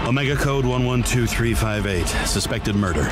Omega Code 112358. Suspected murder.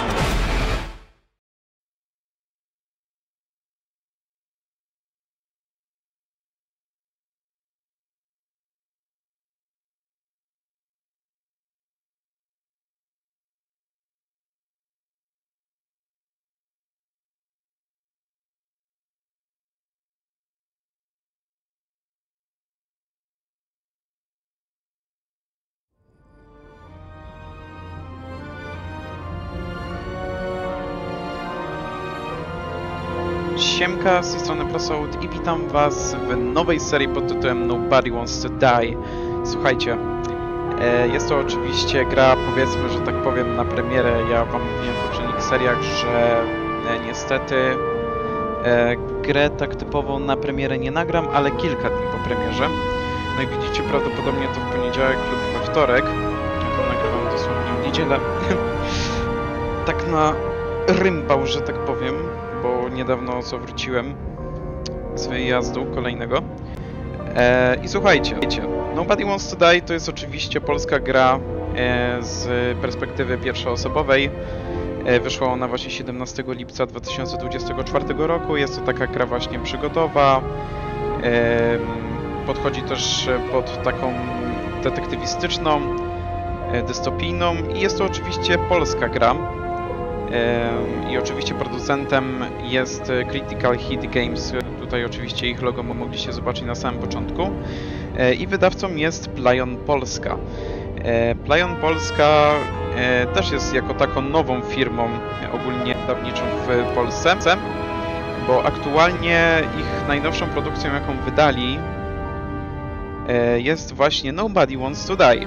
Siemka, z tej strony Prosout i witam was w nowej serii pod tytułem Nobody Wants to Die. Słuchajcie, jest to oczywiście gra, powiedzmy, że tak powiem, na premierę. Ja wam mówiłem w poprzednich seriach, że niestety grę tak typowo na premierę nie nagram, ale kilka dni po premierze. No i widzicie, prawdopodobnie to w poniedziałek lub we wtorek. Ja to nagrywam dosłownie w niedzielę. Tak na rympał, że tak powiem, bo niedawno co wróciłem z wyjazdu kolejnego. I słuchajcie, Nobody Wants to Die to jest oczywiście polska gra z perspektywy pierwszoosobowej. Wyszła ona właśnie 17 lipca 2024 roku. Jest to taka gra właśnie przygodowa. Podchodzi też pod taką detektywistyczną, dystopijną i jest to oczywiście polska gra. I oczywiście producentem jest Critical Hit Games, tutaj oczywiście ich logo mogliście zobaczyć na samym początku. I wydawcą jest Plaion Polska. Plaion Polska też jest jako taką nową firmą ogólnie wydawniczą w Polsce, bo aktualnie ich najnowszą produkcją, jaką wydali, jest właśnie Nobody Wants to Die.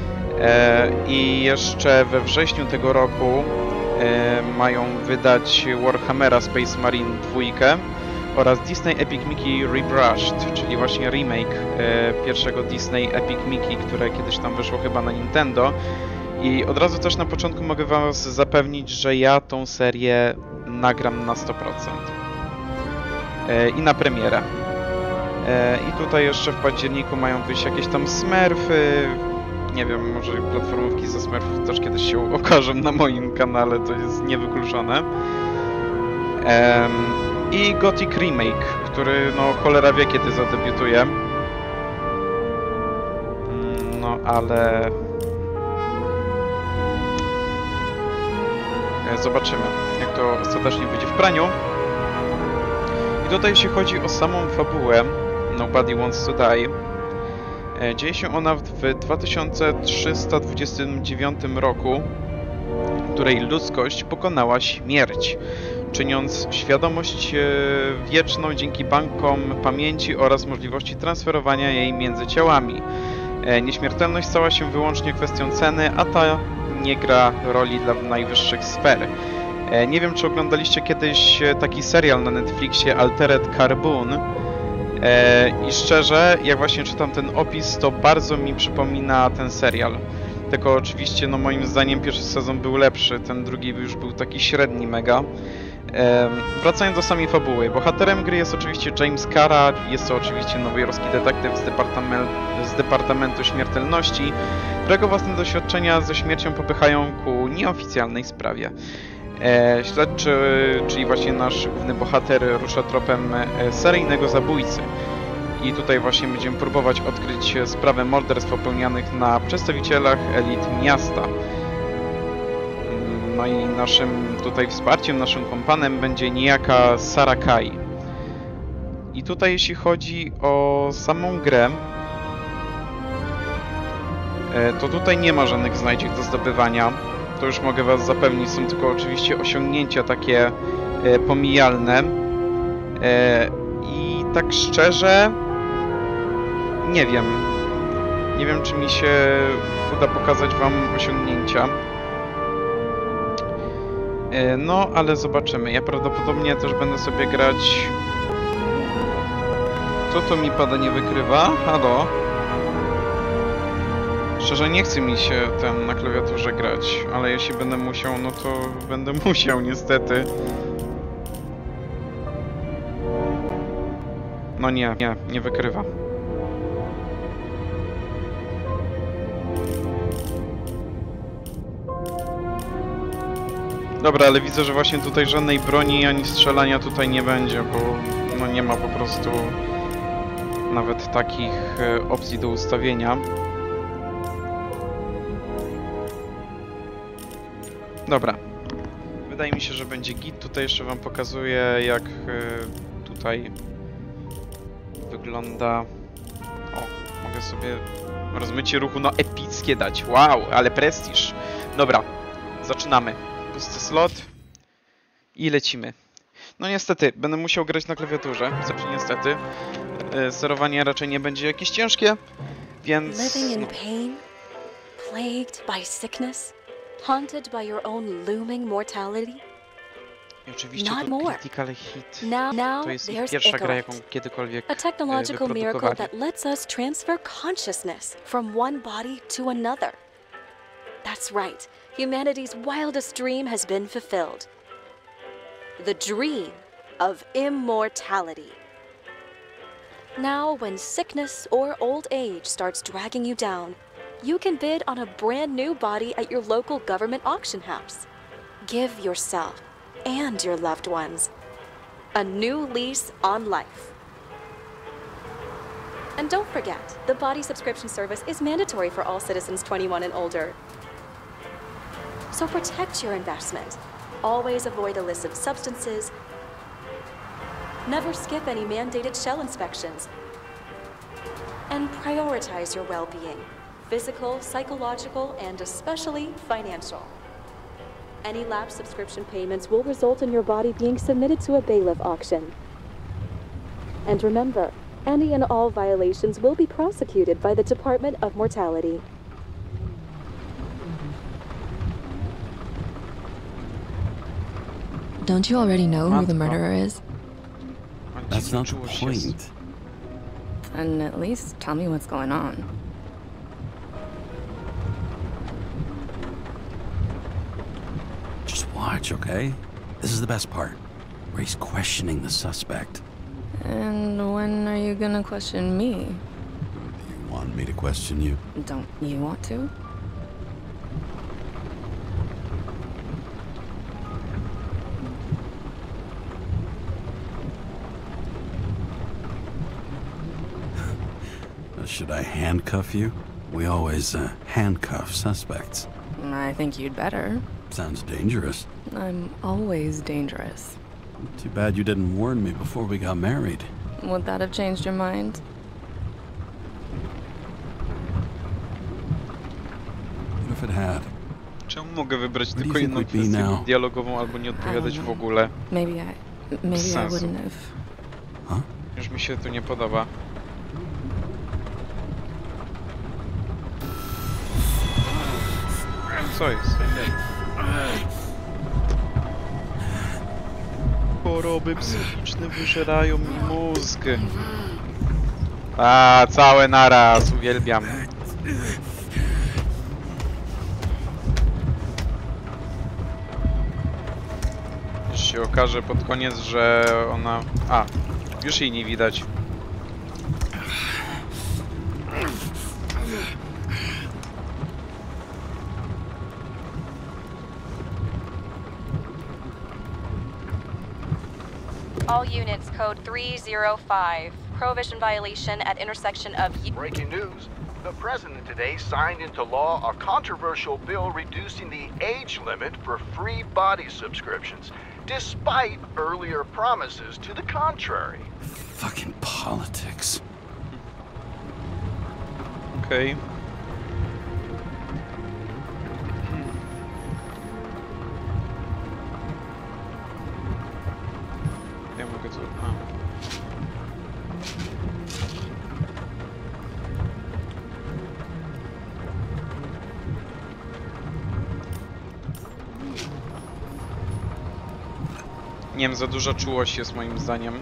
I jeszcze we wrześniu tego roku mają wydać Warhammera Space Marine 2 oraz Disney Epic Mickey Rebrushed, czyli właśnie remake pierwszego Disney Epic Mickey, które kiedyś tam wyszło chyba na Nintendo. I od razu też na początku mogę was zapewnić, że ja tą serię nagram na 100%. I na premierę. I tutaj jeszcze w październiku mają wyjść jakieś tam Smurfy. Nie wiem, może platformówki ze Smurfów też kiedyś się okażą na moim kanale, to jest niewykluczone. I Gothic Remake, który no cholera wie kiedy zadebiutuje. No ale... zobaczymy, jak to ostatecznie wyjdzie w praniu. I tutaj jeśli chodzi o samą fabułę Nobody Wants to Die, dzieje się ona w 2329 roku, w której ludzkość pokonała śmierć, czyniąc świadomość wieczną dzięki bankom pamięci oraz możliwości transferowania jej między ciałami. Nieśmiertelność stała się wyłącznie kwestią ceny, a ta nie gra roli dla najwyższych sfer. Nie wiem, czy oglądaliście kiedyś taki serial na Netflixie Altered Carbon. I szczerze, jak właśnie czytam ten opis, to bardzo mi przypomina ten serial. Tylko oczywiście, no moim zdaniem pierwszy sezon był lepszy, ten drugi już był taki średni mega. Wracając do samej fabuły, bohaterem gry jest oczywiście James Kara, jest to oczywiście nowojorski detektyw z Departamentu Śmiertelności, którego własne doświadczenia ze śmiercią popychają ku nieoficjalnej sprawie. Śledczy, czyli właśnie nasz główny bohater, rusza tropem seryjnego zabójcy. I tutaj właśnie będziemy próbować odkryć sprawę morderstw popełnianych na przedstawicielach elit miasta. No i naszym tutaj wsparciem, naszym kompanem będzie niejaka Sara Kai. I tutaj jeśli chodzi o samą grę, to tutaj nie ma żadnych znajdziek do zdobywania. To już mogę was zapewnić, są tylko oczywiście osiągnięcia takie pomijalne. I tak szczerze, nie wiem. Nie wiem, czy mi się uda pokazać wam osiągnięcia. No, ale zobaczymy. Ja prawdopodobnie też będę sobie grać... Co to mi pada, nie wykrywa? Halo? Szczerze nie chce mi się ten na klawiaturze grać, ale jeśli będę musiał, no to będę musiał niestety. No nie wykrywa. Dobra, ale widzę, że właśnie tutaj żadnej broni ani strzelania tutaj nie będzie, bo no nie ma po prostu nawet takich opcji do ustawienia. Dobra. Wydaje mi się, że będzie git. Tutaj jeszcze wam pokazuję, jak tutaj wygląda... O, mogę sobie rozmycie ruchu, no epickie dać. Wow, ale prestiż. Dobra, zaczynamy. Pusty slot i lecimy. No niestety, będę musiał grać na klawiaturze. Znaczy niestety. Sterowanie raczej nie będzie jakieś ciężkie, więc... Living in pain, plagued by sickness, haunted by your own looming mortality. I oczywiście Not to more. Critical Hit. Now To jest ich there's pierwsza gra, jaką Icarus, kiedykolwiek a technological miracle wyprodukowali. that lets us transfer consciousness from one body to another. That's right. Humanity's wildest dream has been fulfilled. The dream of immortality. Now, when sickness or old age starts dragging you down, you can bid on a brand new body at your local government auction house. Give yourself and your loved ones a new lease on life. And don't forget, the body subscription service is mandatory for all citizens 21 and older. So protect your investment. Always avoid illicit substances. Never skip any mandated shell inspections. And prioritize your well-being, physical, psychological, and especially financial. Any lapsed subscription payments will result in your body being submitted to a bailiff auction. And remember, any and all violations will be prosecuted by the Department of Mortality. Don't you already know who the murderer is? That's not the point. And at least tell me what's going on. Just watch, okay? This is the best part, where he's questioning the suspect. And when are you gonna question me? Do you want me to question you? Don't you want to? Should I handcuff you? We always handcuff suspects. I think you'd better. Sounds dangerous. I'm always dangerous. Too bad you didn't warn me before we got married. Would that have changed your mind? What if it had? Czemu mogę wybrać Where do tylko you think jedną we'd be kwestię now? dialogową albo nie odpowiadać w ogóle? Maybe I sensu. wouldn't have. Huh? Już mi się to nie podoba. Co jest? Choroby psychiczne wyżerają mi mózg. A, całe naraz, uwielbiam. Już się okaże pod koniec, że ona... A, już jej nie widać. All units, code 305. Prohibition violation at intersection of... Breaking news. The president today signed into law a controversial bill reducing the age limit for free body subscriptions, despite earlier promises to the contrary. Fucking politics. Okej. Ja mogę tu... A. Nie wiem, za duża czułość jest moim zdaniem.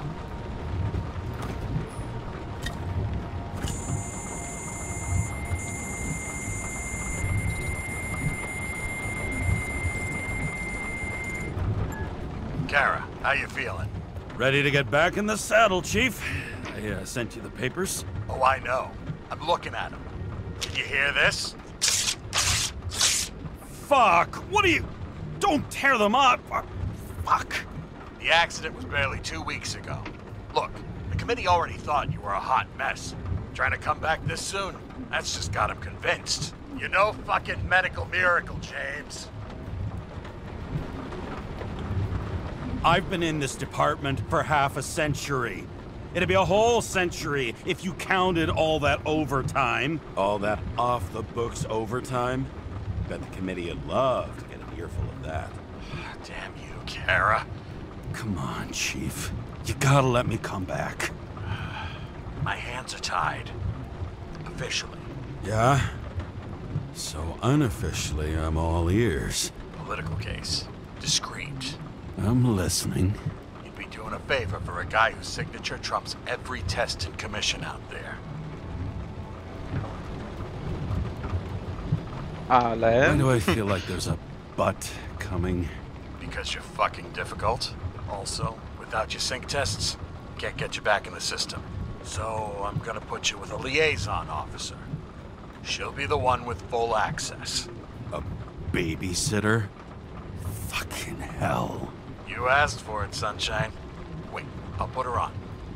Kara, how you feeling? Ready to get back in the saddle, Chief. I sent you the papers. Oh, I know. I'm looking at them. Did you hear this? Fuck! What are you... Don't tear them up! Fuck! The accident was barely 2 weeks ago. Look, the committee already thought you were a hot mess. Trying to come back this soon? That's just got them convinced. You're no fucking medical miracle, James. I've been in this department for half a century. It'd be a whole century if you counted all that overtime. All that off-the-books overtime? Bet the committee would love to get an earful of that. Damn you, Kara. Come on, Chief. You gotta let me come back. My hands are tied. Officially. Yeah? So unofficially, I'm all ears. Political case. Discreet. I'm listening. You'd be doing a favor for a guy whose signature trumps every test and commission out there. Why do I feel like there's a but coming? Because you're fucking difficult. Also, without your sync tests, can't get you back in the system. So I'm gonna put you with a liaison officer. She'll be the one with full access. A babysitter? Fucking hell. You asked for it, Sunshine. Wait, I'll put her on.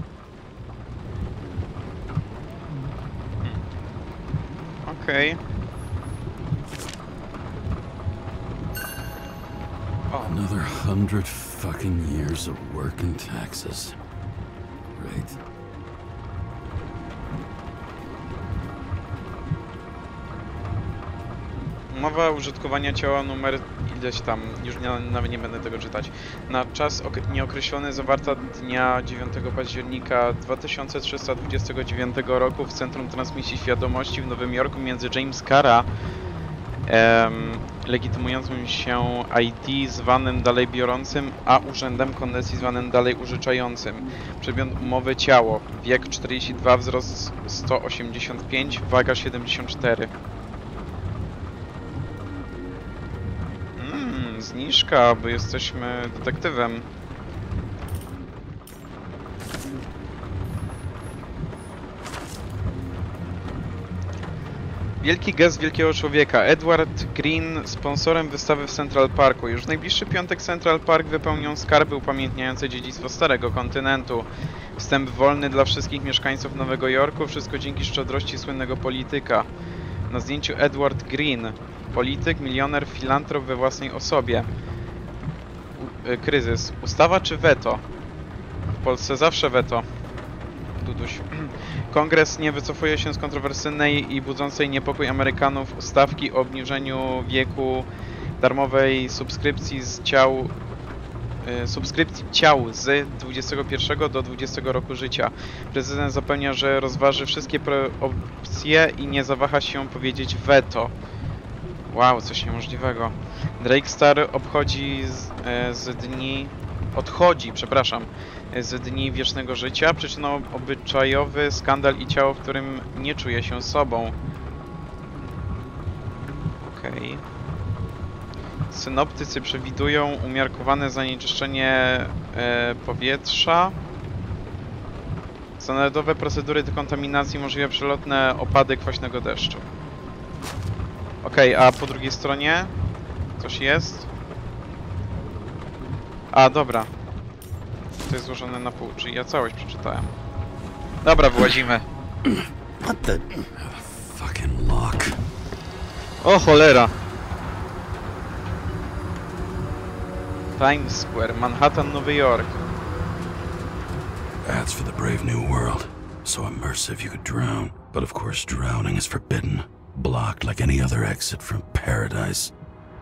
Okej. Another 100 fucking years of work and taxes. Right. Umowa użytkowania ciała numer ileś tam, już nawet nie będę tego czytać. Na czas nieokreślony zawarta dnia 9 października 2329 roku w Centrum Transmisji Świadomości w Nowym Jorku między James Kara, legitymującym się ID zwanym dalej biorącym, a Urzędem Kondycji zwanym dalej użyczającym. Przedmiot umowy ciało. Wiek 42, wzrost 185, waga 74. Zniżka, bo jesteśmy detektywem. Wielki gest wielkiego człowieka. Edward Green, sponsorem wystawy w Central Parku. Już w najbliższy piątek Central Park wypełnią skarby upamiętniające dziedzictwo Starego Kontynentu. Wstęp wolny dla wszystkich mieszkańców Nowego Jorku. Wszystko dzięki szczodrości słynnego polityka. Na zdjęciu Edward Green. Polityk, milioner, filantrop we własnej osobie. Kryzys. Ustawa czy weto? W Polsce zawsze weto. Duduś. Kongres nie wycofuje się z kontrowersyjnej i budzącej niepokój Amerykanów ustawki o obniżeniu wieku darmowej subskrypcji ciał z 21 do 20 roku życia. Prezydent zapewnia, że rozważy wszystkie opcje i nie zawaha się powiedzieć weto. Wow, coś niemożliwego. Drake Star odchodzi z dni wiecznego życia. Przyczyną obyczajowy skandal i ciało, w którym nie czuje się sobą. Okej. Synoptycy przewidują umiarkowane zanieczyszczenie powietrza. Standardowe procedury dekontaminacji, możliwe przelotne opady kwaśnego deszczu. Okej, a po drugiej stronie coś jest? A, dobra. To jest złożone na pół, czyli ja całość przeczytałem. Dobra, wyłazimy. What the fucking lock? O cholera! Times Square, Manhattan, Nowy Jork. That's for the brave new world. So immersive you could drown. But of course drowning is forbidden. Blocked like any other exit from paradise.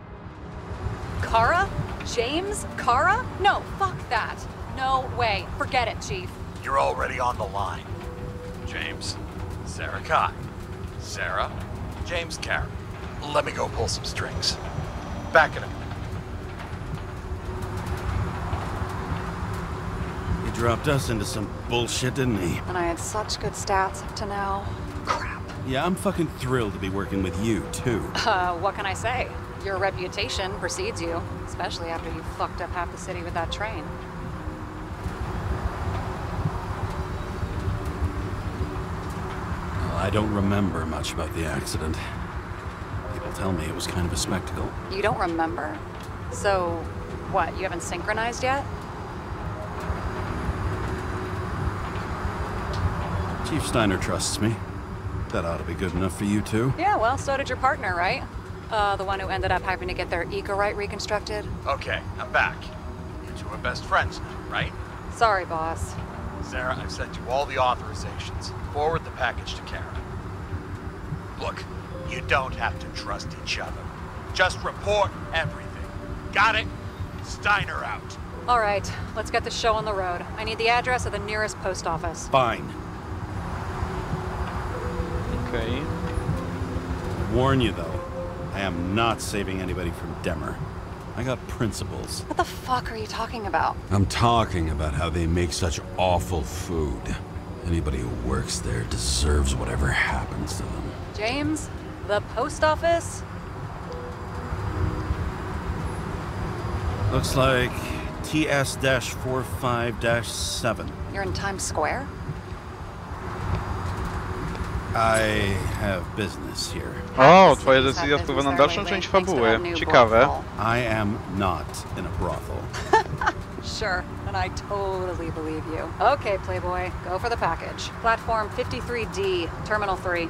Kara? James? Kara? No, fuck that. No way. Forget it, Chief. You're already on the line. James, Sarah Kai. Sarah, James Kara. Let me go pull some strings. Back in a minute. He dropped us into some bullshit, didn't he? And I had such good stats up to now. Crap. Yeah, I'm fucking thrilled to be working with you, too. What can I say? Your reputation precedes you, especially after you fucked up half the city with that train. Well, I don't remember much about the accident. People tell me it was kind of a spectacle. You don't remember? So, what, you haven't synchronized yet? Chief Steiner trusts me. That ought to be good enough for you too. Yeah, well, so did your partner, right? The one who ended up having to get their eco-right reconstructed. Okay, I'm back. You two are best friends now, right? Sorry, boss. Sarah, I've sent you all the authorizations. Forward the package to Kara. Look, you don't have to trust each other. Just report everything. Got it? Steiner out. All right, let's get the show on the road. I need the address of the nearest post office. Fine. Okej. Warn you though, I am not saving anybody from Demmer. I got principles. What the fuck are you talking about? I'm talking about how they make such awful food. Anybody who works there deserves whatever happens to them. James, the post office? Looks like TS-45-7. You're in Times Square? I have business here. O, twoja decyzja wpływa na dalszą część fabuły. Ciekawe. I am not in a brothel. Sure, and I totally believe you. Okay, Playboy, go for the package. Platform 53D, Terminal 3.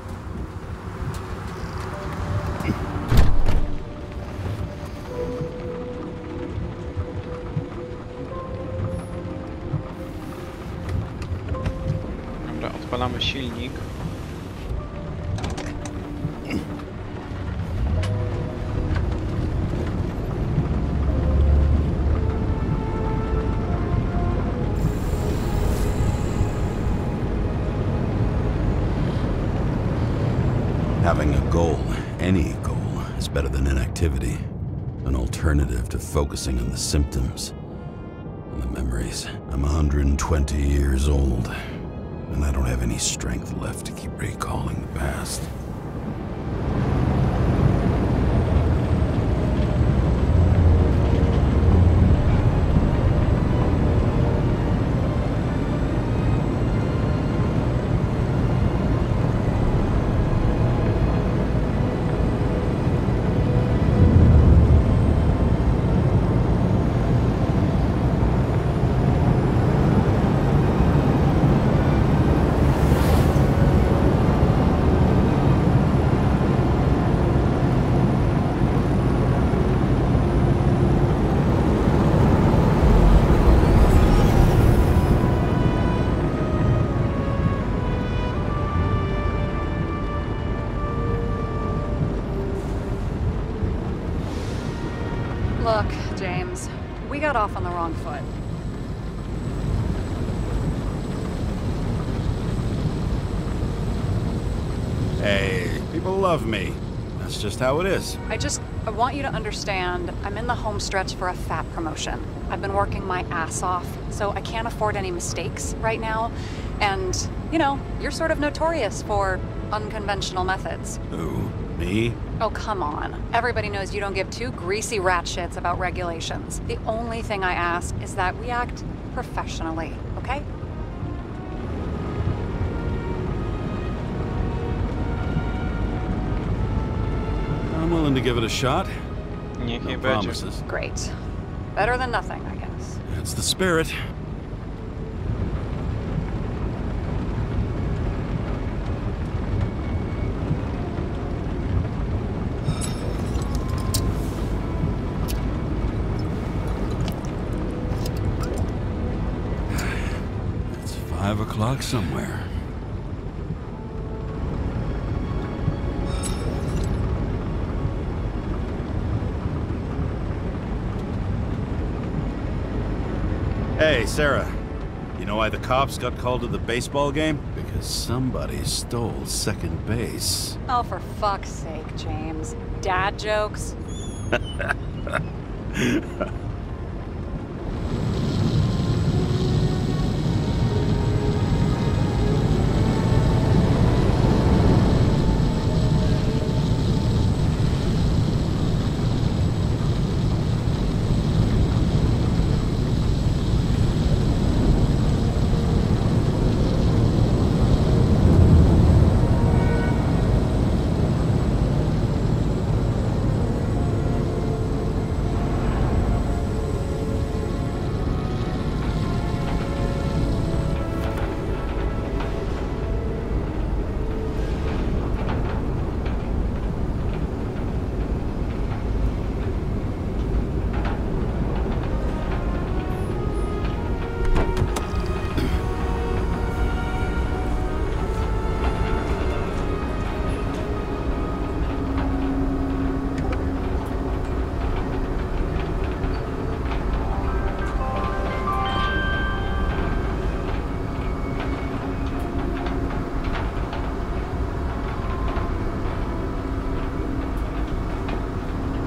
Dobra, odpalamy silnik. Having a goal, any goal, is better than inactivity. An alternative to focusing on the symptoms and the memories. I'm 120 years old, and I don't have any strength left to keep recalling the past. Look, James, we got off on the wrong foot. Hey, people love me. That's just how it is. I want you to understand, I'm in the home stretch for a fat promotion. I've been working my ass off, so I can't afford any mistakes right now. And, you know, you're sort of notorious for unconventional methods. Who? Me? Oh, come on. Everybody knows you don't give two greasy rat shits about regulations. The only thing I ask is that we act professionally, okay? I'm willing to give it a shot. Niech nie No będzie. promises. Great. Better than nothing, I guess. That's the spirit. It's 5 o'clock somewhere. Hey, Sarah. You know why the cops got called to the baseball game? Because somebody stole second base. Oh, for fuck's sake, James. Dad jokes?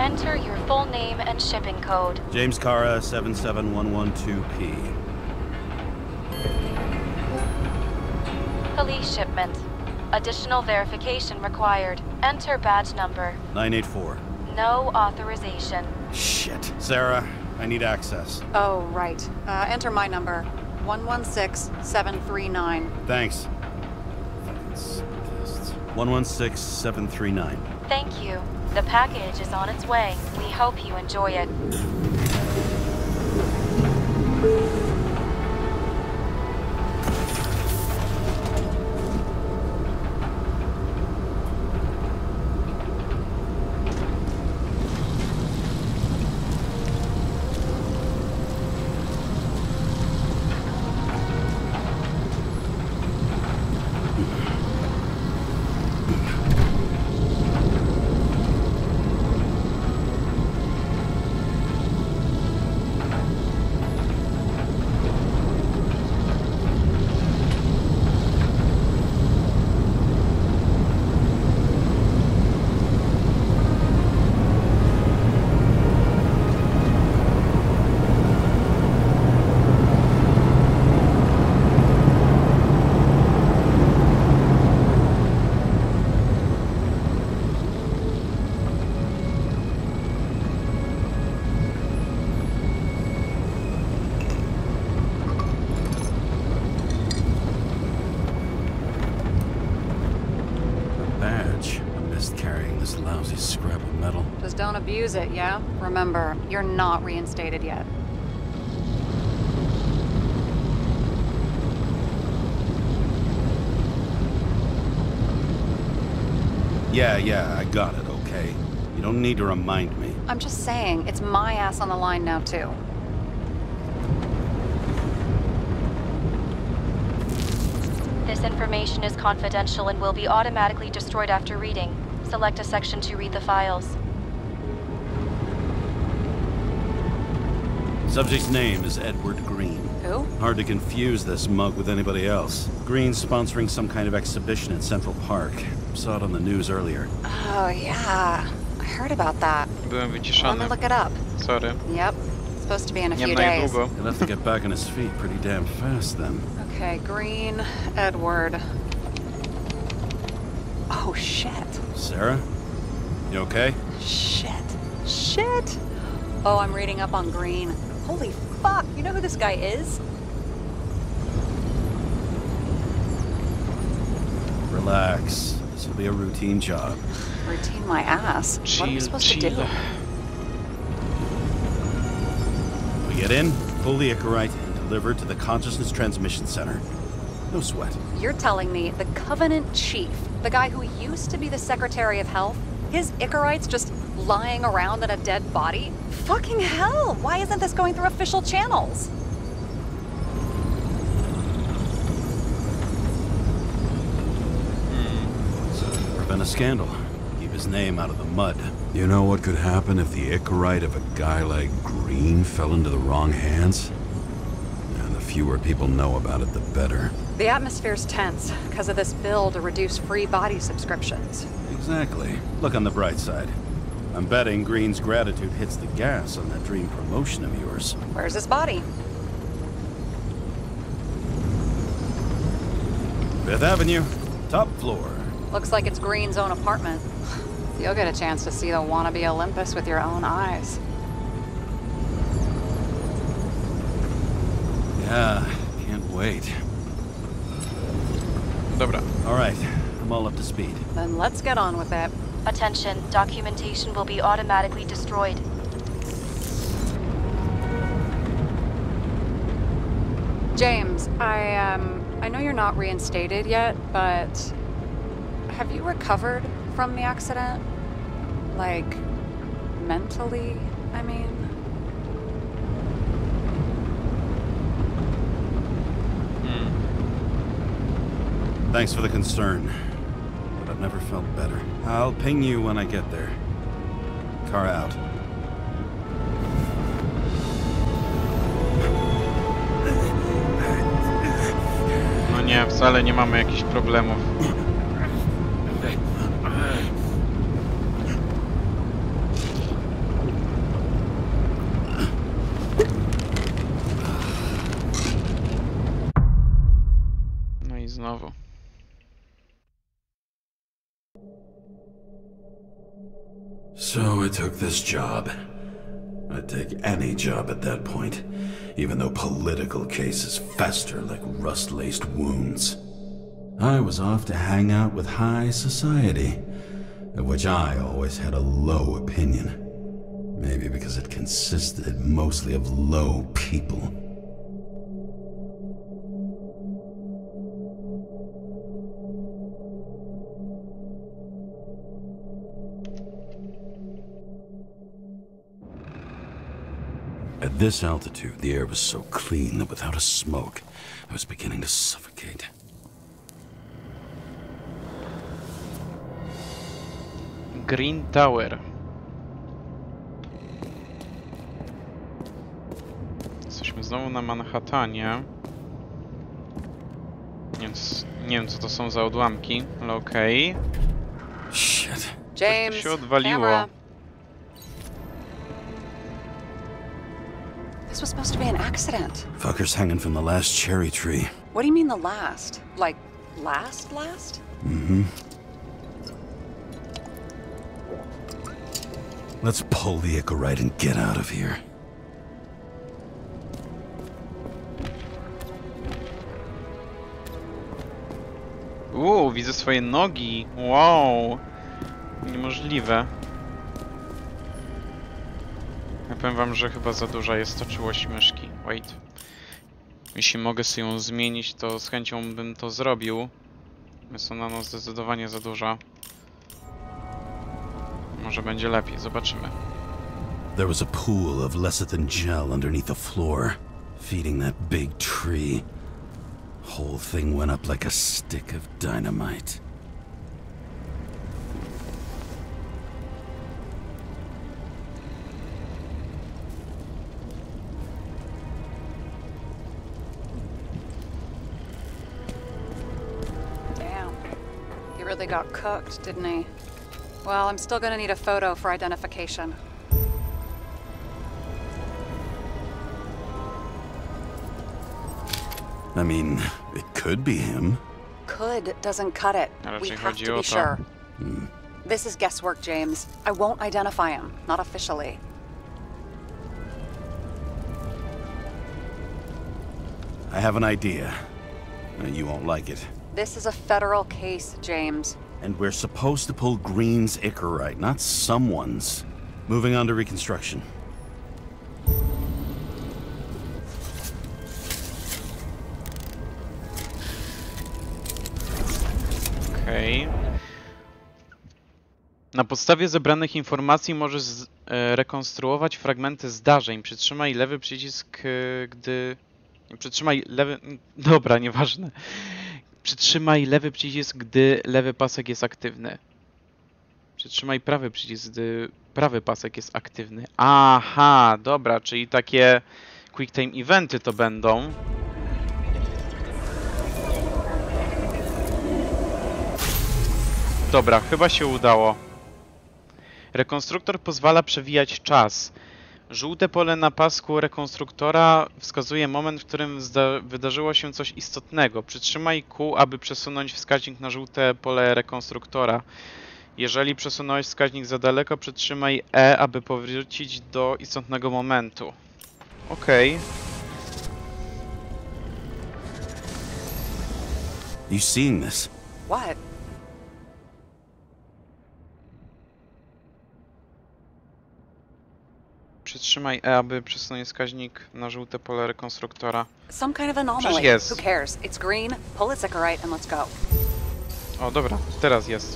Enter your full name and shipping code. James Cara, 77112P. Police shipment. Additional verification required. Enter badge number. 984. No authorization. Shit. Sarah, I need access. Oh, right. Enter my number. 116739. Thanks. 116739. Thank you. The package is on its way. We hope you enjoy it. Lousy scrap of metal. Just don't abuse it, yeah? Remember, you're not reinstated yet. Yeah, I got it, okay? You don't need to remind me. I'm just saying, it's my ass on the line now, too. This information is confidential and will be automatically destroyed after reading. Select a section to read the files. Subject's name is Edward Green. Who? Hard to confuse this mug with anybody else. Green's sponsoring some kind of exhibition in Central Park. Saw it on the news earlier. Oh, yeah. I heard about that. Byłem Let wyciszony. me look it up. Sorry. Yep. It's supposed to be in a Nie few na days. niedługo. He'll have to get back on his feet pretty damn fast then. Okay, Green, Edward. Oh, shit. Sarah? You okay? Shit. Oh, I'm reading up on Green. Holy fuck, you know who this guy is? Relax. This will be a routine job. Routine my ass. What are we supposed to do? We get in, pull the Icarite, and deliver to the Consciousness Transmission Center. No sweat. You're telling me the Covenant Chief, the guy who used to be the Secretary of Health, his Icarite's just lying around in a dead body? Fucking hell! Why isn't this going through official channels? So, prevent a scandal. Keep his name out of the mud. You know what could happen if the Icarite of a guy like Green fell into the wrong hands? And the fewer people know about it, the better. The atmosphere's tense because of this bill to reduce free body subscriptions. Exactly. Look on the bright side. I'm betting Green's gratitude hits the gas on that dream promotion of yours. Where's his body? Fifth Avenue, top floor. Looks like it's Green's own apartment. You'll get a chance to see the wannabe Olympus with your own eyes. Yeah, can't wait. Dobra. All right, I'm all up to speed. Then let's get on with it. Attention, documentation will be automatically destroyed. James, I know you're not reinstated yet, but have you recovered from the accident? Like, mentally, I mean? Thanks for the concern, but I've never felt better. I'll ping you when I get there. Car out. No nie, wcale nie mamy jakichś problemów. So I took this job. I'd take any job at that point, even though political cases fester like rust-laced wounds. I was off to hang out with high society, of which I always had a low opinion. Maybe because it consisted mostly of low people. At this altitude, the air was so clean that without a smoke, I was beginning to suffocate. Green Tower. Jesteśmy znowu na Manhattanie. Więc nie wiem, co to są za odłamki, ale okej. Shit. James, się odwaliło. camera. This was supposed to be an accident. Fucker's hanging from the last cherry tree. What do you mean the last? Like, last? Mm-hmm. Let's pull the Icarite and get out of here. Widzę swoje nogi. Wow. Niemożliwe. Ja powiem wam, że chyba za duża jest ta czułość myszki. Wait. Jeśli mogę sobie ją zmienić, to z chęcią bym to zrobił. Jest ona no zdecydowanie za duża. Może będzie lepiej, zobaczymy. There was a pool of lecithin gel underneath the floor, feeding that big tree. Whole thing went up like a stick of dynamite. Damn. He really got cooked, didn't he? Well, I'm still gonna need a photo for identification. I mean, it could be him. Could doesn't cut it. We have to be sure. This is guesswork, James. I won't identify him. Not officially. I have an idea. You won't like it. This is a federal case, James. And we're supposed to pull Green's Icarite, not someone's. Moving on to reconstruction. Okej. Na podstawie zebranych informacji możesz rekonstruować fragmenty zdarzeń. Przytrzymaj lewy przycisk, gdy... Przytrzymaj lewy... Dobra, nieważne. Przytrzymaj lewy przycisk, gdy lewy pasek jest aktywny. Przytrzymaj prawy przycisk, gdy prawy pasek jest aktywny. Aha, dobra, czyli takie quick time eventy to będą. Dobra, chyba się udało. Rekonstruktor pozwala przewijać czas. Żółte pole na pasku rekonstruktora wskazuje moment, w którym wydarzyło się coś istotnego. Przytrzymaj Q, aby przesunąć wskaźnik na żółte pole rekonstruktora. Jeżeli przesunąłeś wskaźnik za daleko, przytrzymaj E, aby powrócić do istotnego momentu. Okej. You seeing this? What? Przytrzymaj E, aby przesunąć wskaźnik na żółte pole rekonstruktora. Some kind of anomaly. Przecież jest. Who cares? It's green. Pull its Icarite and let's go. O, dobra, teraz jest.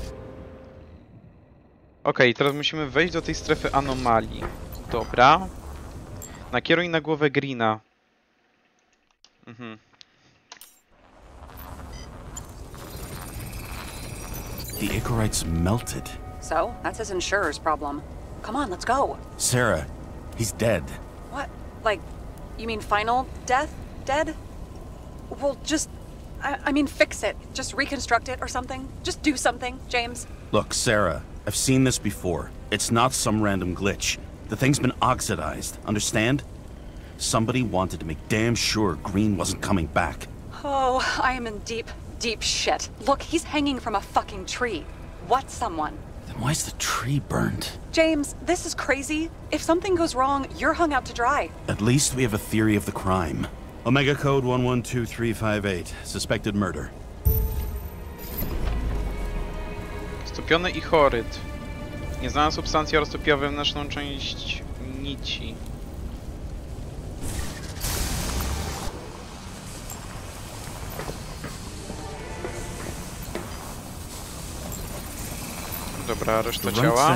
Okej, teraz musimy wejść do tej strefy anomalii. Dobra. Nakieruj na głowę Greena. The Icarite's melted. So, that's his insurer's problem. Come on, let's go. Sarah, he's dead. What? Like, you mean final death? Dead? Well, just... I mean, fix it. Just reconstruct it or something. Just do something, James. Look, Sarah, I've seen this before. It's not some random glitch. The thing's been oxidized, understand? Somebody wanted to make damn sure Green wasn't coming back. Oh, I am in deep, deep shit. Look, he's hanging from a fucking tree. What someone? Then why's the tree burnt? James, this is crazy. If something goes wrong, you're hung out to dry. At least we have a theory of the crime. Omega Code 112358. Suspected murder. Stopiony ichoryd. Nieznana substancja roztopiła wewnętrzną część nici. Dobra, reszta ciała.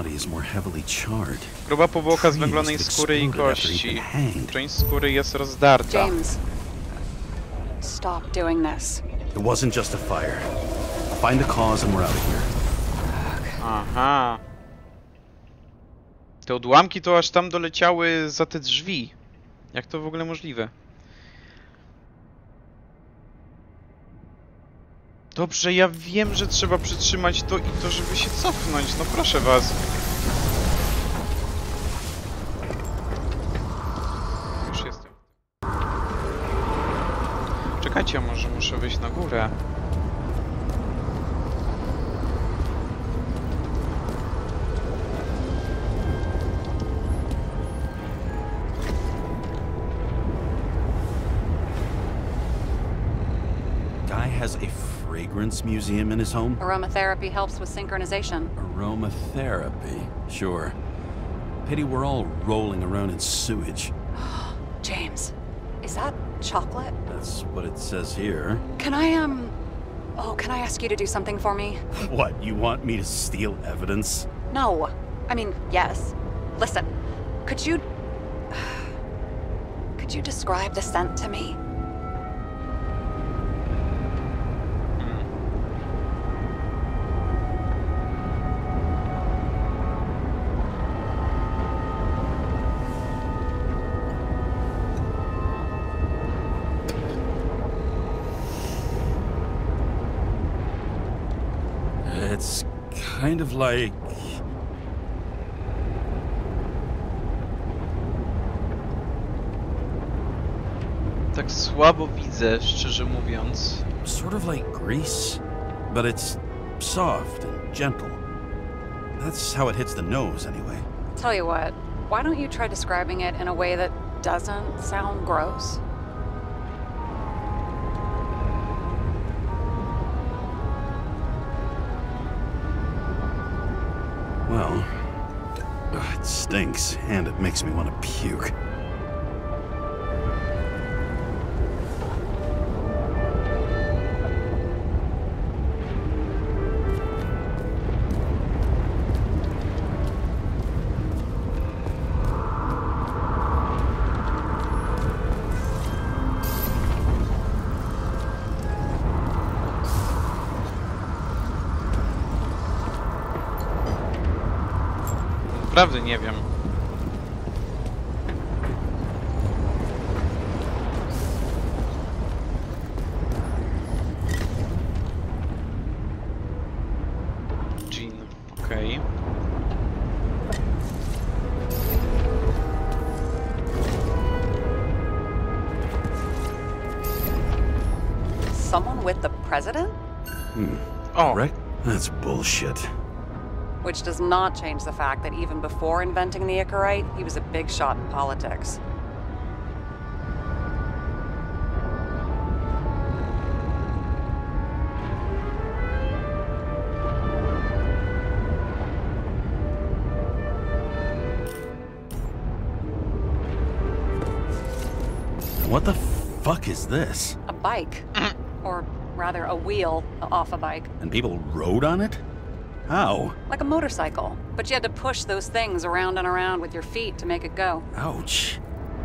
Gruba powłoka z węglonej skóry i kości. Część skóry jest rozdarta. James, stop doing this. It wasn't just a fire. Find the cause and we're out of here. Aha. Te odłamki to aż tam doleciały za te drzwi. Jak to w ogóle możliwe? Dobrze, ja wiem, że trzeba przytrzymać to i to, żeby się cofnąć. No proszę was. Już jestem. Czekajcie, może muszę wyjść na górę. Has a fragrance museum in his home? Aromatherapy helps with synchronization. Aromatherapy, sure. Pity we're all rolling around in sewage. James, is that chocolate? That's what it says here. Can I, oh, can I ask you to do something for me? What, you want me to steal evidence? No. I mean, yes. Listen, could you describe the scent to me? It's kind of like... Tak słabo widzę, szczerze mówiąc. Sort of like grease, but it's soft and gentle. That's how it hits the nose, anyway. Tell you what, why don't you try describing it in a way that doesn't sound gross? Well, it stinks, and it makes me want to puke. Naprawdę nie wiem. Jean, okej. Someone with the president? O! Right? That's bullshit. Which does not change the fact that even before inventing the Icarite, he was a big shot in politics. What the fuck is this? A bike. Or rather, a wheel off a bike. And people rode on it? How? Like a motorcycle. But you had to push those things around and around with your feet to make it go. Ouch.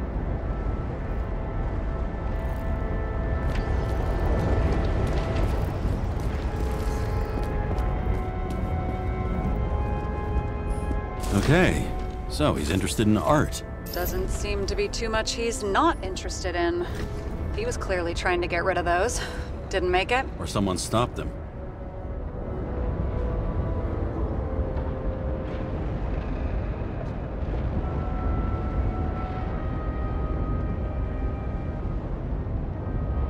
Okay, so he's interested in art. Doesn't seem to be too much he's not interested in. He was clearly trying to get rid of those. Didn't make it. Or someone stopped him.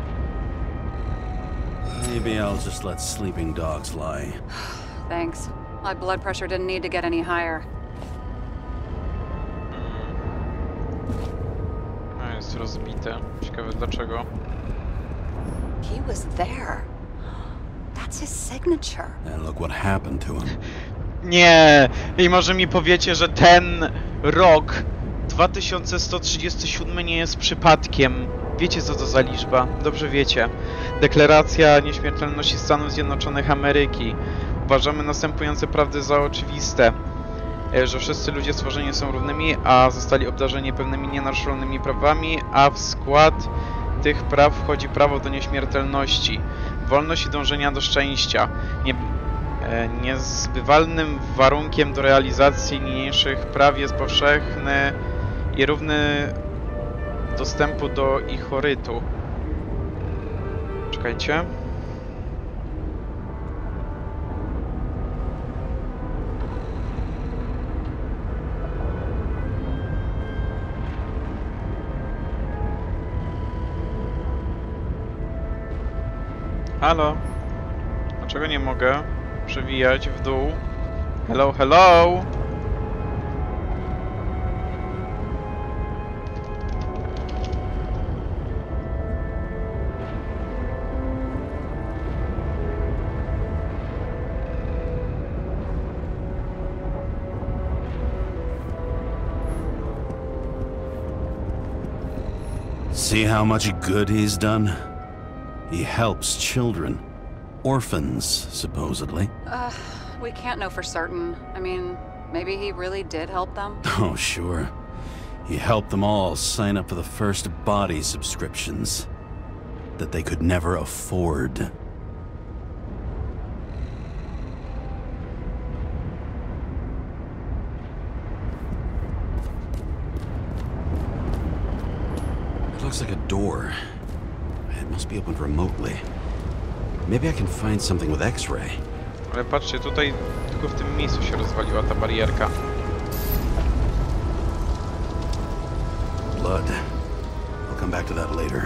Maybe I'll just let sleeping dogs lie. Thanks. My blood pressure didn't need to get any higher. No, jest rozbite. Ciekawe dlaczego. He was there. That's his signature. And look what happened to him. Nie! I może mi powiecie, że ten rok 2137 nie jest przypadkiem. Wiecie, co to za liczba? Dobrze wiecie. Deklaracja nieśmiertelności Stanów Zjednoczonych Ameryki. Uważamy następujące prawdy za oczywiste. Że wszyscy ludzie stworzeni są równymi, a zostali obdarzeni pewnymi nienaruszalnymi prawami, a w skład tych praw wchodzi prawo do nieśmiertelności, wolność i dążenia do szczęścia. Niezbywalnym warunkiem do realizacji niniejszych praw jest powszechny i równy dostępu do ich horytu. Czekajcie. Halo? Dlaczego nie mogę przewijać w dół? Hello, hello! See how much good he's done? He helps children. Orphans, supposedly. We can't know for certain. I mean, maybe he really did help them. Oh, sure. He helped them all sign up for the first body subscriptions that they could never afford. It looks like a door. It must be opened remotely. Maybe I can find something with X-ray. Ale patrzcie, tutaj tylko w tym miejscu się rozwaliła ta barierka. Blood. I'll come back to that later.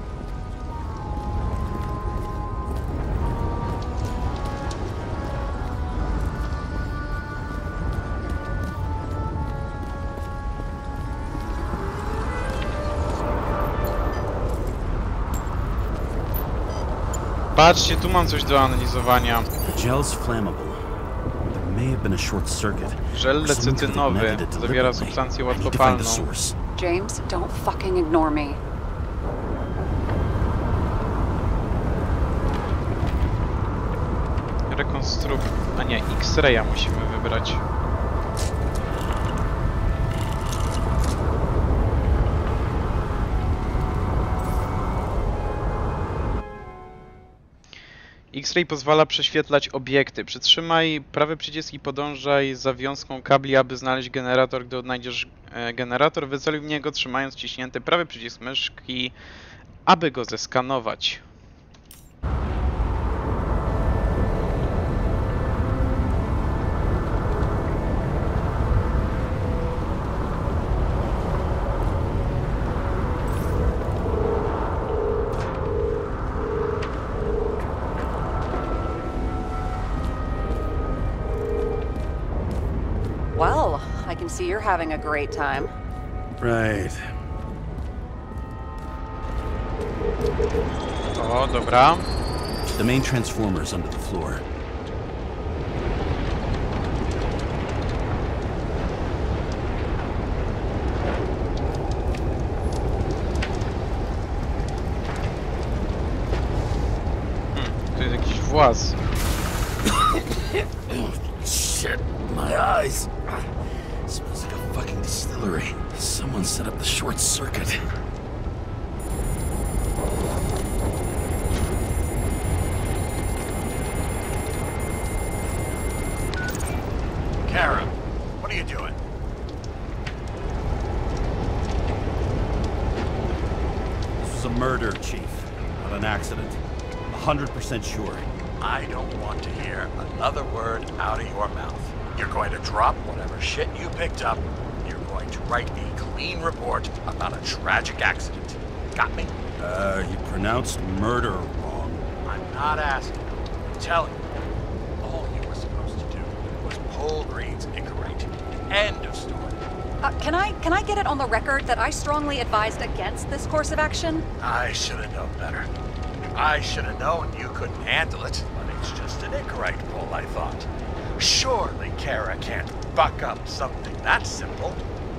Patrzcie, tu mam coś do analizowania. The gel's flammable. There may have been a short circuit. Żel lecytynowy zawiera substancję łatwopalną. James, don't fucking ignore me. A nie, X-raya musimy wybrać. X-ray pozwala prześwietlać obiekty. Przytrzymaj prawy przycisk i podążaj za wiązką kabli, aby znaleźć generator. Gdy odnajdziesz generator, wyceluj w niego, trzymając ciśnięty prawy przycisk myszki, aby go zeskanować. Well, I can see you're having a great time. Right. O, dobra. The main transformer is under the floor. Tu jest jakiś właz. Shit, my eyes. Smells like a fucking distillery. Someone set up the short circuit. Karen, what are you doing? This was a murder, Chief. Not an accident. 100% sure. I don't want to hear another word out of your mouth. You're going to drop whatever shit you picked up. You're going to write a clean report about a tragic accident. Got me? You pronounced murder wrong. I'm not asking. I'm telling you. All you were supposed to do was remains Icarite. End of story. Can I get it on the record that I strongly advised against this course of action? I should have known better. I should have known you couldn't handle it, but it's just an Icarite pull, I thought. Surely Kara can't buck up something that simple.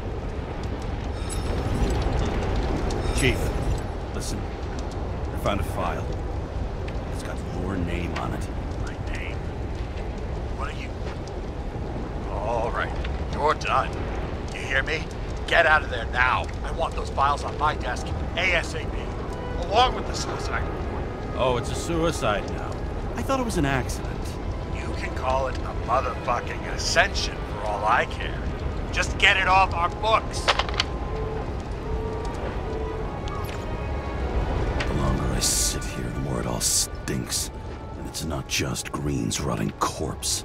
Chief, listen. I found a file. It's got your name on it. My name? What are you... All right, you're done. You hear me? Get out of there now. I want those files on my desk ASAP, along with the suicide report. Oh, it's a suicide now. I thought it was an accident. You can call it a motherfucking ascension for all I care. Just get it off our books. The longer I sit here, the more it all stinks. And it's not just Green's rotting corpse.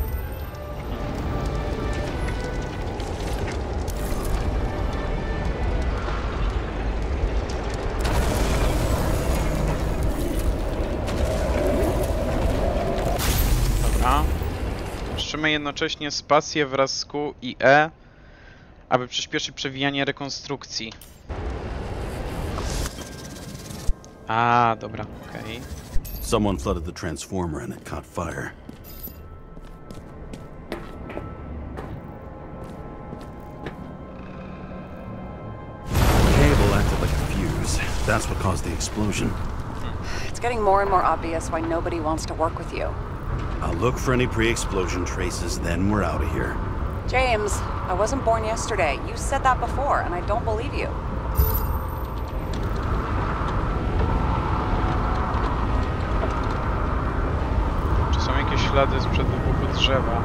Trzymaj jednocześnie spację wraz z Q i E, aby przyspieszyć przewijanie rekonstrukcji. A, dobra, okej. Someone flooded the transformer and it caught fire. The cable acted like a fuse. That's what caused the explosion. It's getting more and more obvious why nobody wants to work with you. I'll look for any pre-explosion traces, then we're out of here. James, I wasn't born yesterday. You said that before, and I don't believe you. Czy są jakieś ślady sprzed wybuchu drzewa?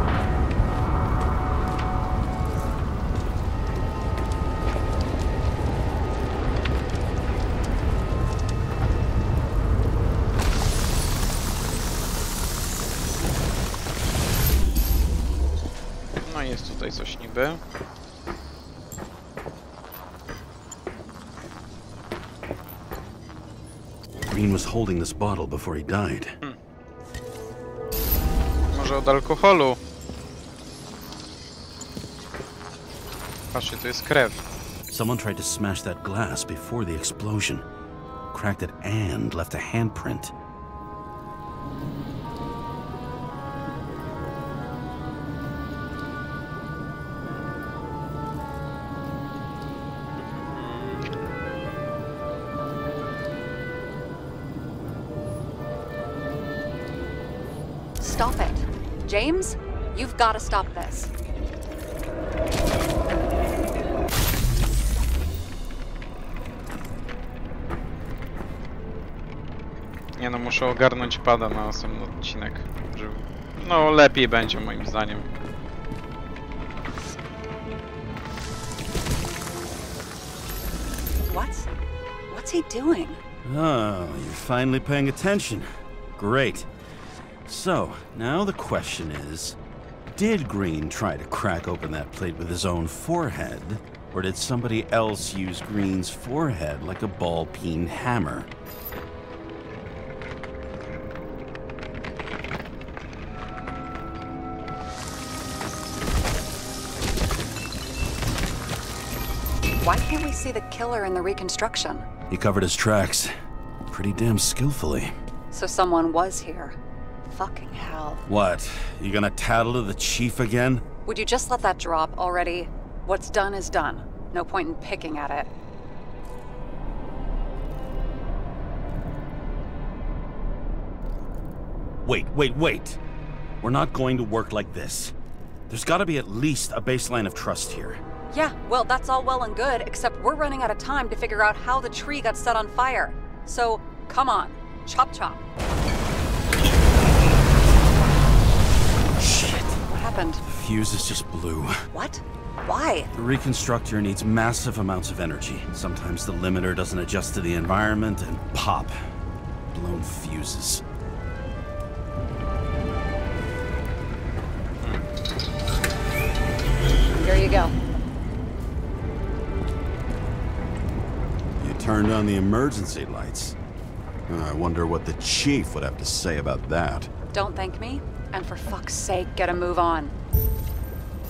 No jest tutaj coś niby. Green was holding this bottle before he died. Może od alkoholu? Patrzcie, to jest krew. Someone tried to smash that glass before the explosion. Cracked it and left a handprint. Stop it. James, you've got to stop this. Nie no, muszę ogarnąć pada na następny odcinek. Żeby... No, lepiej będzie moim zdaniem. What's he doing? Oh, you're finally paying attention. Great. So, now the question is, did Green try to crack open that plate with his own forehead? Or did somebody else use Green's forehead like a ball-peen hammer? Why can't we see the killer in the reconstruction? He covered his tracks pretty damn skillfully. So someone was here. Fucking hell. What? You gonna tattle to the chief again? Would you just let that drop already? What's done is done. No point in picking at it. Wait. We're not going to work like this. There's gotta be at least a baseline of trust here. Yeah, well, that's all well and good, except we're running out of time to figure out how the tree got set on fire. So, come on. Chop chop. Shit. What happened? The fuses just blew. What? Why? The reconstructor needs massive amounts of energy. Sometimes the limiter doesn't adjust to the environment and pop. Blown fuses. Here you go. You turned on the emergency lights. I wonder what the chief would have to say about that. Don't thank me, and for fuck's sake, get a move on.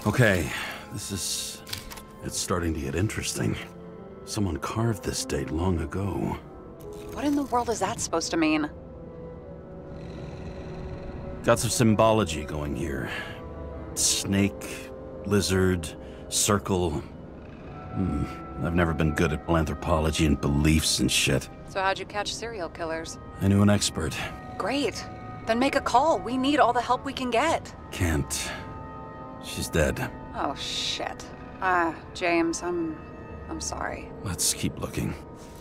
Okay, it's starting to get interesting. Someone carved this date long ago. What in the world is that supposed to mean? Got some symbology going here. Snake, lizard, circle. I've never been good at anthropology and beliefs and shit. So how'd you catch serial killers? I knew an expert. Great. Then make a call. We need all the help we can get. Can't. She's dead. Oh, shit. James, I'm sorry. Let's keep looking.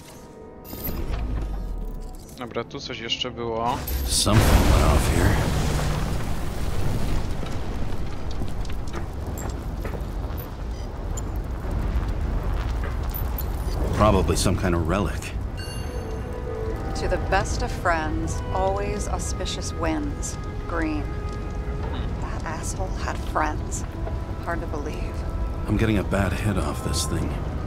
Dobra, tu coś jeszcze było. Something went off here. Probably some kind of relic. To the best of friends, always auspicious winds. Green. That asshole had friends. Hard to believe. I'm getting a bad hit off this thing.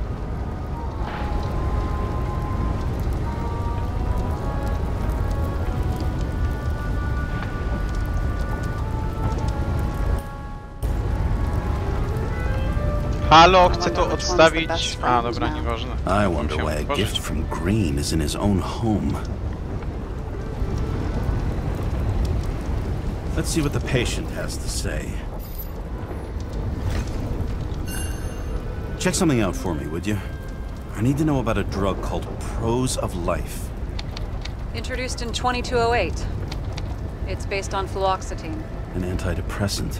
Halo, chcę to odstawić. A, dobra, nieważne. I wonder why a gift from Green is in his own home. Let's see what the patient has to say. Check something out for me, would you? I need to know about a drug called Prose of Life. Introduced in 2208. It's based on fluoxetine. An antidepressant.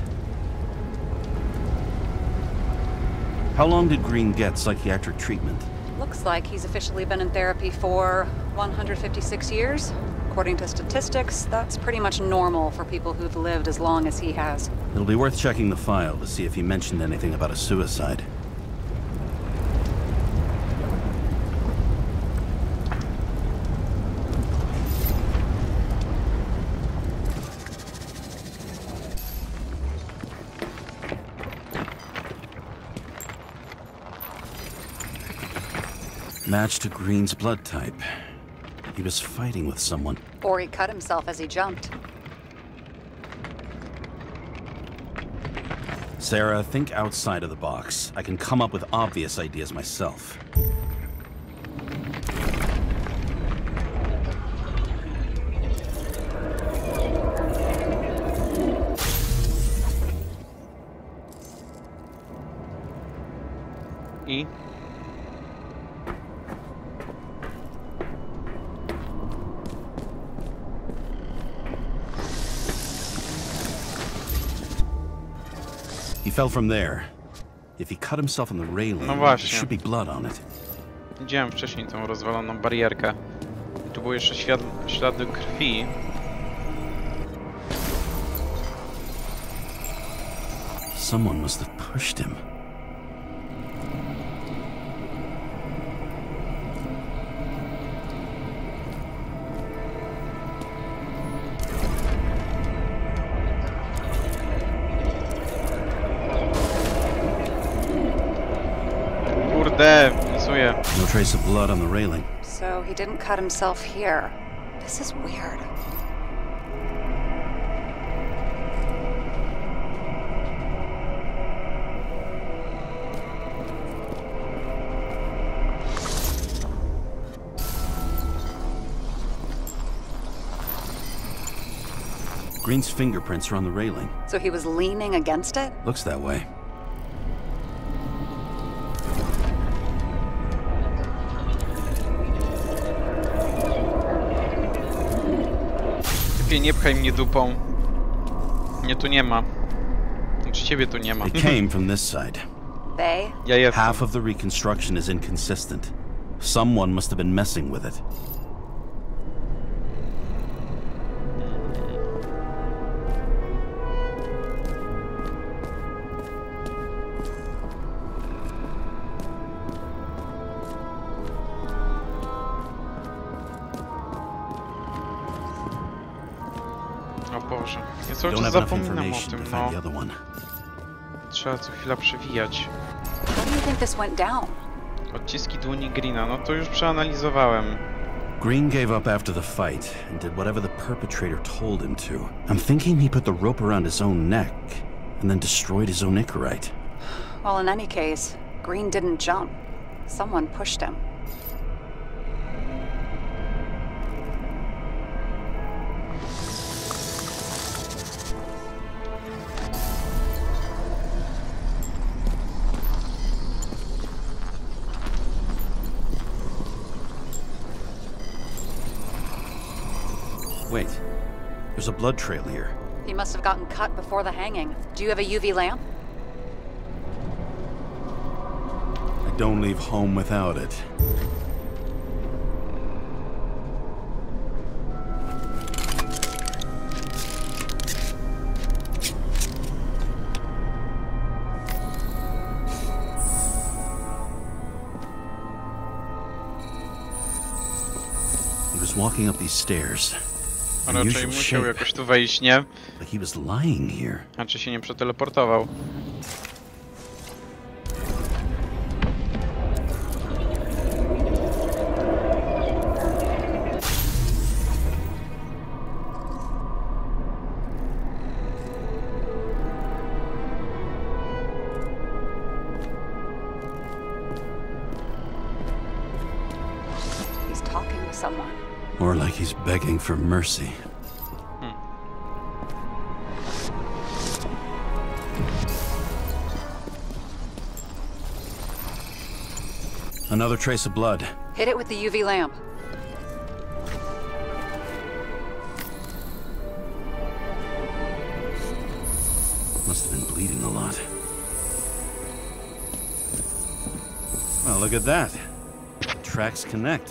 How long did Green get psychiatric treatment? Looks like he's officially been in therapy for 156 years. According to statistics, that's pretty much normal for people who've lived as long as he has. It'll be worth checking the file to see if he mentioned anything about a suicide. Match to Green's blood type. He was fighting with someone. Or he cut himself as he jumped. Sarah, think outside of the box. I can come up with obvious ideas myself. I? He fell from there. If he cut himself on the railing, No there właśnie. should be blood on it. Widziałem wcześniej tą rozwaloną barierkę. I tu były jeszcze ślady krwi. Someone must have pushed him. Kurde, misuję. No trace of blood on the railing. So he didn't cut himself here. This is weird. Green's fingerprints are on the railing. So he was leaning against it? Looks that way. Lepiej nie pchaj mnie dupą. Mnie tu nie ma. Znaczy ciebie tu nie ma. It came from this side. They? Ja jestem. Half of the reconstruction is inconsistent. Someone must have been messing with it. O Boże. Ja cały Don't czas have enough zapominam o information tym, to find the no. other one. Trzeba co chwila przewijać. How do you think this went down? Odciski dłoni Greena, no to już przeanalizowałem. Green gave up after the fight and did whatever the perpetrator told him to. I'm thinking he put the rope around his own neck and then destroyed his own Icarite. Well, in any case, Green didn't jump. Someone pushed him. Wait, there's a blood trail here. He must have gotten cut before the hanging. Do you have a UV lamp? I don't leave home without it. He was walking up these stairs. On raczej musiał jakoś tu wejść, nie? Like he was lying here. A czy się nie przeteleportował? He's talking to someone. Or like he's begging for mercy. Another trace of blood. Hit it with the UV lamp. Must have been bleeding a lot. Well, look at that. The tracks connect.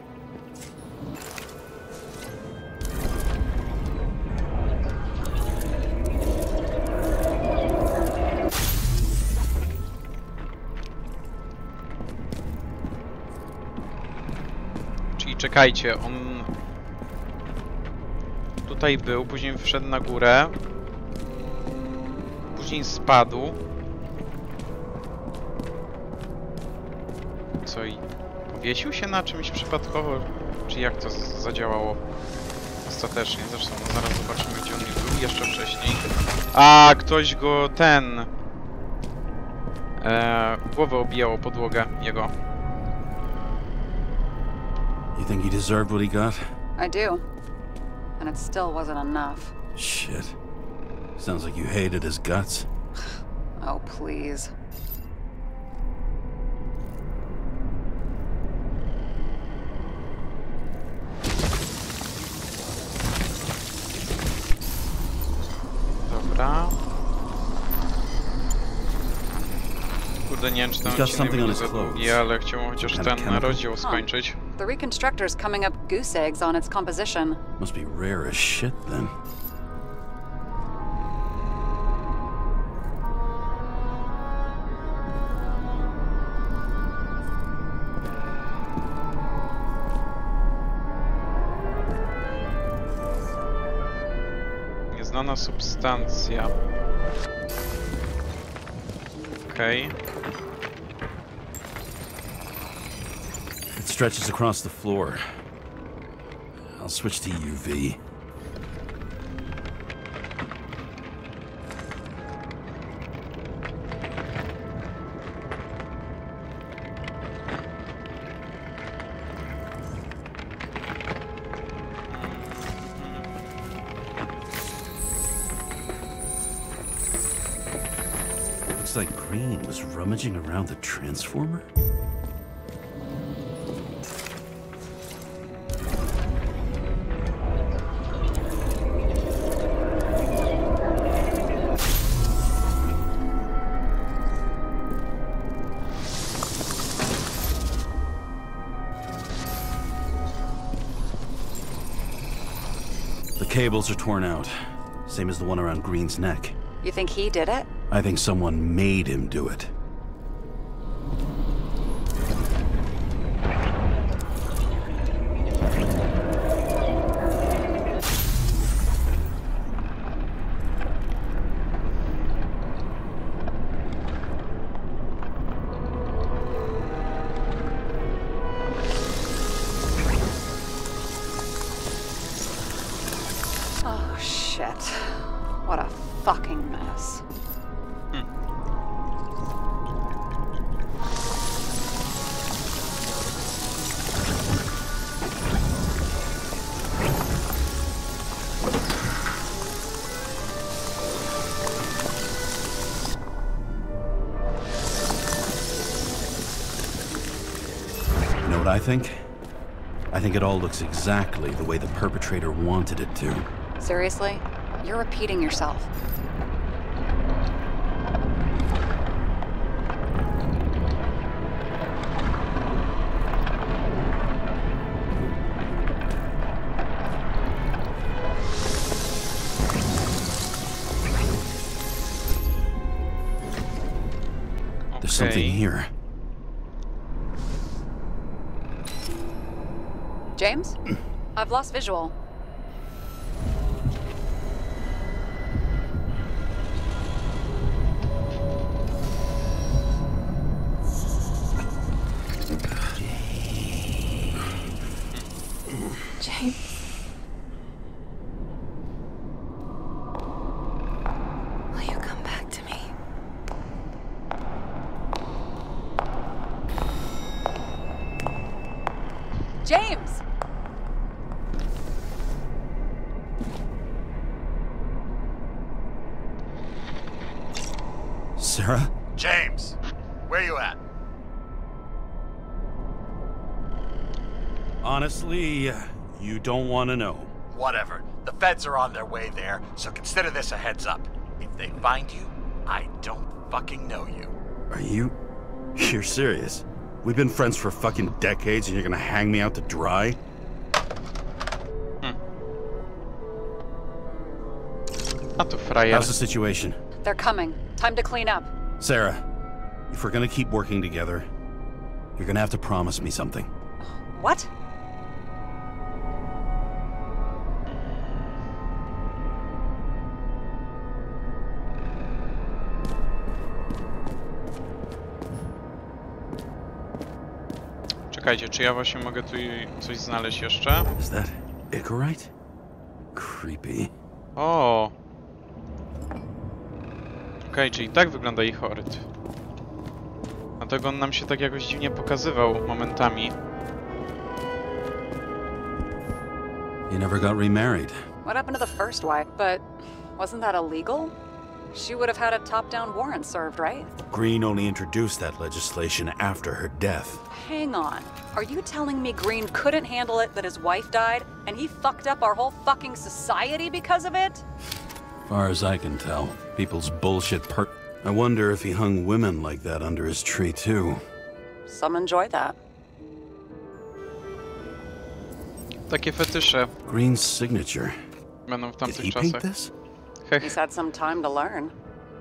Czekajcie, on tutaj był, później wszedł na górę, później spadł. Co i powiesił się na czymś przypadkowo, czy jak to zadziałało ostatecznie? Zresztą no zaraz zobaczymy, gdzie on był jeszcze wcześniej. A ktoś go głowę obijało podłogę jego. You think he deserved what he got? I do. And it still wasn't enough. Shit. Sounds like you hated his guts. Oh, please. Dobra. Kurde, nie wiem, czy ten odcinek będzie za długi, ale chciałbym chociaż ten rozdział skończyć. The Reconstructor's coming up goose eggs on its composition. Must be rare as shit, then. Nieznana substancja. Okej. It stretches across the floor. I'll switch to UV. Looks like Green was rummaging around the transformer. The cables are torn out, same as the one around Green's neck. You think he did it? I think someone made him do it. Oh, shit. What a fucking mess. You know what I think? I think it all looks exactly the way the perpetrator wanted it to. Seriously? You're repeating yourself. There's something here. James? I've lost visual. James. Will you come back to me? James! Sarah? James, where you at? Honestly, you don't want to know. Whatever. The feds are on their way there, so consider this a heads up. If they find you, I don't fucking know you. Are you... You're serious? We've been friends for fucking decades and you're gonna hang me out to dry? A to frajer. How's the situation? They're coming. Time to clean up. Sarah, if we're gonna keep working together, you're gonna have to promise me something. What? Czekajcie, czy ja właśnie mogę tu coś znaleźć jeszcze? Is that Icarite? Creepy. O. Okej, czyli tak wygląda ich hord. Dlatego on nam się tak jakoś dziwnie pokazywał momentami. You never got remarried. What happened to the first wife? But wasn't that illegal? She would have had a top-down warrant served, right? Green only introduced that legislation after her death. Hang on. Are you telling me Green couldn't handle it that his wife died, and he fucked up our whole fucking society because of it? Far as I can tell, people's bullshit I wonder if he hung women like that under his tree too. Some enjoy that. Takie fetysze Green's signature. będą w Did tamtych he czasach. paint this? Hech. He's had some time to learn.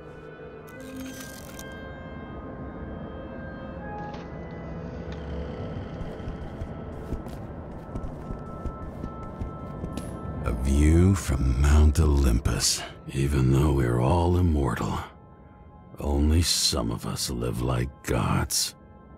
A view from Mount Olympus. Even though we're all immortal, only some of us live like gods.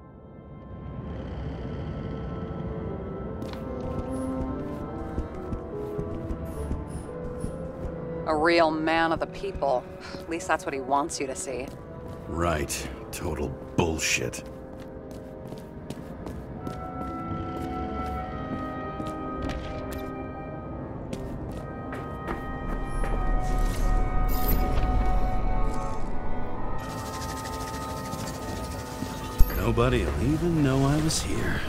A real man of the people. At least that's what he wants you to see. Right. Total bullshit. Nobody'll even know I was here.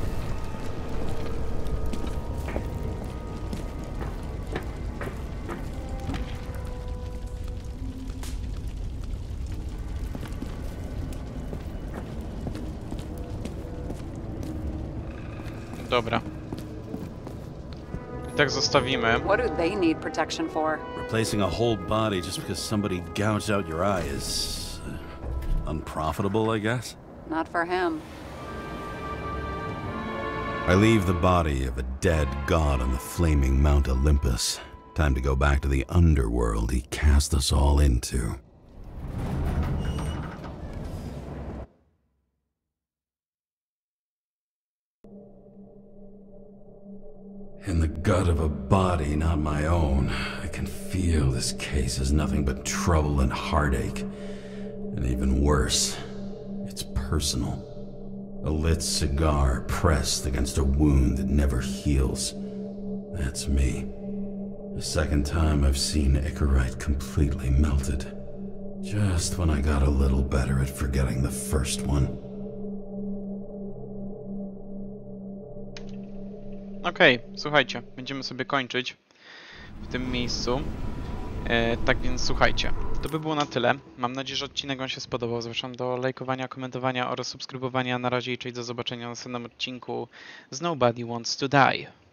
Dobra. I tak zostawimy. What do they need protection for? Replacing a whole body just because somebody gouged out your eye is unprofitable, I guess. Not for him. I leave the body of a dead god on the flaming Mount Olympus. Time to go back to the underworld he cast us all into. In the gut of a body not my own, I can feel this case is nothing but trouble and heartache. And even worse, it's personal. A lit cigar pressed against a wound that never heals. That's me. The second time I've seen Icarite completely melted. Just when I got a little better at forgetting the first one. Okej, słuchajcie, będziemy sobie kończyć w tym miejscu. Tak więc słuchajcie, to by było na tyle. Mam nadzieję, że odcinek wam się spodobał. Zapraszam do lajkowania, komentowania oraz subskrybowania. Na razie i cześć, do zobaczenia na następnym odcinku z Nobody Wants to Die.